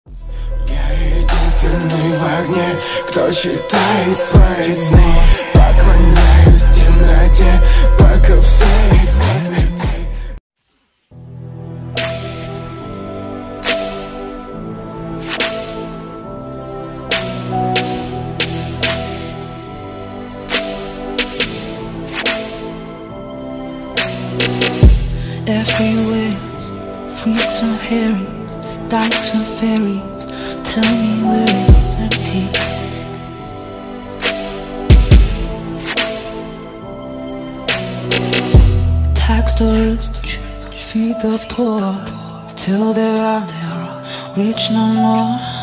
Я единственный в огне, кто считает свои сны. Поклоняюсь темноте, пока все из вас мертвы. Everywhere, freaks and harries, dykes and fairies, tell me where it's empty. Tax the rich, feed the poor, till there are rich no more.